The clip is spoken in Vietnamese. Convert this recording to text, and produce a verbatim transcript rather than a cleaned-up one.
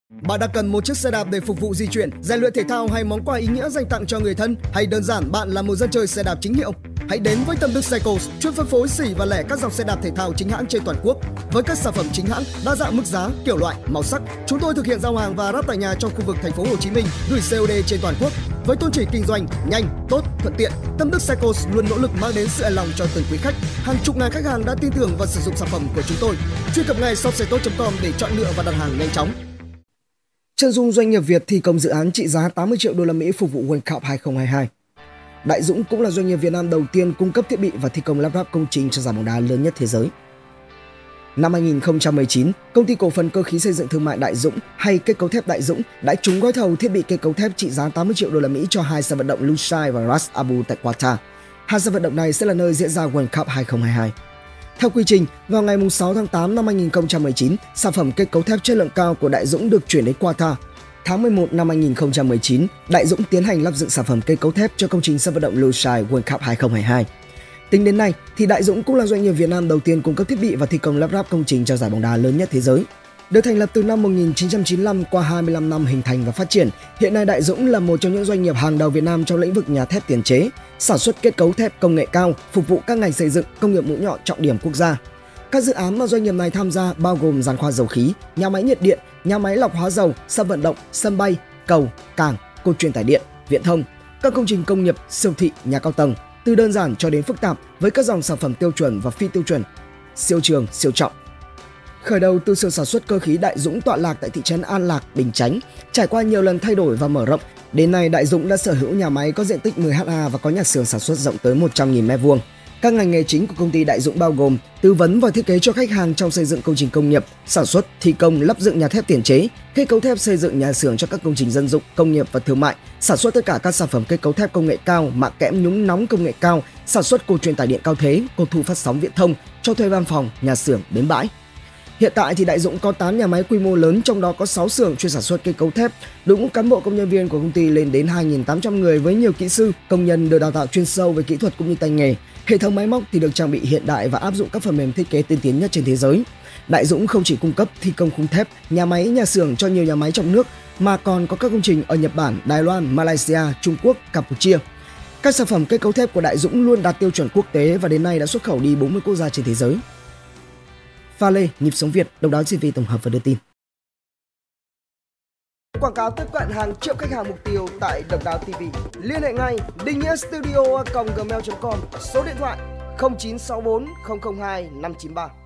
Bạn đang cần một chiếc xe đạp để phục vụ di chuyển, rèn luyện thể thao hay món quà ý nghĩa dành tặng cho người thân, hay đơn giản bạn là một dân chơi xe đạp chính hiệu? Hãy đến với Tâm Đức Cycles, chuyên phân phối xỉ và lẻ các dòng xe đạp thể thao chính hãng trên toàn quốc. Với các sản phẩm chính hãng, đa dạng mức giá, kiểu loại, màu sắc, chúng tôi thực hiện giao hàng và ráp tại nhà trong khu vực thành phố Hồ Chí Minh, gửi xê ô đê trên toàn quốc. Với tôn chỉ kinh doanh nhanh, tốt, thuận tiện, Tâm Đức Cycles luôn nỗ lực mang đến sự hài lòng cho từng quý khách. Hàng chục ngàn khách hàng đã tin tưởng và sử dụng sản phẩm của chúng tôi. Truy cập ngay shop xe tốt chấm com để chọn lựa và đặt hàng nhanh chóng. Chân dung doanh nghiệp Việt thi công dự án trị giá tám mươi triệu đô la Mỹ phục vụ World Cup hai không hai hai. Đại Dũng cũng là doanh nghiệp Việt Nam đầu tiên cung cấp thiết bị và thi công lắp ráp công trình cho giải bóng đá lớn nhất thế giới. Năm hai nghìn không trăm mười chín, công ty cổ phần cơ khí xây dựng thương mại Đại Dũng hay kết cấu thép Đại Dũng đã trúng gói thầu thiết bị kết cấu thép trị giá tám mươi triệu đô la Mỹ cho hai sân vận động Lusail và Ras Abu tại Qatar. Hai sân vận động này sẽ là nơi diễn ra World Cup hai không hai hai. Theo quy trình, vào ngày sáu tháng tám năm hai nghìn không trăm mười chín, sản phẩm kết cấu thép chất lượng cao của Đại Dũng được chuyển đến Qatar. Tháng mười một năm hai nghìn không trăm mười chín, Đại Dũng tiến hành lắp dựng sản phẩm kết cấu thép cho công trình sân vận động Lusail World Cup hai không hai hai. Tính đến nay, thì Đại Dũng cũng là doanh nghiệp Việt Nam đầu tiên cung cấp thiết bị và thi công lắp ráp công trình cho giải bóng đá lớn nhất thế giới. Được thành lập từ năm một nghìn chín trăm chín mươi lăm, qua hai mươi lăm năm hình thành và phát triển, hiện nay Đại Dũng là một trong những doanh nghiệp hàng đầu Việt Nam trong lĩnh vực nhà thép tiền chế, sản xuất kết cấu thép công nghệ cao, phục vụ các ngành xây dựng, công nghiệp mũi nhọn trọng điểm quốc gia. Các dự án mà doanh nghiệp này tham gia bao gồm giàn khoan dầu khí, nhà máy nhiệt điện, nhà máy lọc hóa dầu, sân vận động, sân bay, cầu, cảng, cột truyền tải điện, viễn thông, các công trình công nghiệp, siêu thị, nhà cao tầng, từ đơn giản cho đến phức tạp với các dòng sản phẩm tiêu chuẩn và phi tiêu chuẩn, siêu trường, siêu trọng. Khởi đầu từ xưởng sản xuất cơ khí Đại Dũng tọa lạc tại thị trấn An Lạc, Bình Chánh, trải qua nhiều lần thay đổi và mở rộng, đến nay Đại Dũng đã sở hữu nhà máy có diện tích mười héc ta và có nhà xưởng sản xuất rộng tới một trăm nghìn mét vuông. Các ngành nghề chính của công ty Đại Dũng bao gồm tư vấn và thiết kế cho khách hàng trong xây dựng công trình công nghiệp, sản xuất, thi công, lắp dựng nhà thép tiền chế, kết cấu thép xây dựng nhà xưởng cho các công trình dân dụng, công nghiệp và thương mại, sản xuất tất cả các sản phẩm kết cấu thép công nghệ cao, mạ kẽm nhúng nóng công nghệ cao, sản xuất cột truyền tải điện cao thế, cột thu phát sóng viễn thông, cho thuê văn phòng, nhà xưởng, bến bãi. Hiện tại thì Đại Dũng có tám nhà máy quy mô lớn, trong đó có sáu xưởng chuyên sản xuất kết cấu thép. Đội ngũ cán bộ công nhân viên của công ty lên đến hai nghìn tám trăm người với nhiều kỹ sư, công nhân được đào tạo chuyên sâu về kỹ thuật cũng như tay nghề. Hệ thống máy móc thì được trang bị hiện đại và áp dụng các phần mềm thiết kế tiên tiến nhất trên thế giới. Đại Dũng không chỉ cung cấp thi công khung thép, nhà máy, nhà xưởng cho nhiều nhà máy trong nước mà còn có các công trình ở Nhật Bản, Đài Loan, Malaysia, Trung Quốc, Campuchia. Các sản phẩm kết cấu thép của Đại Dũng luôn đạt tiêu chuẩn quốc tế và đến nay đã xuất khẩu đi bốn mươi quốc gia trên thế giới. Pha Lê, Nhịp sống Việt, Độc đáo ti vi tổng hợp và đưa tin. Quảng cáo tiếp cận hàng triệu khách hàng mục tiêu tại Độc đáo ti vi. Liên hệ ngay định nghĩa studio a còng gmail chấm com, số điện thoại không chín sáu bốn không không hai năm chín ba.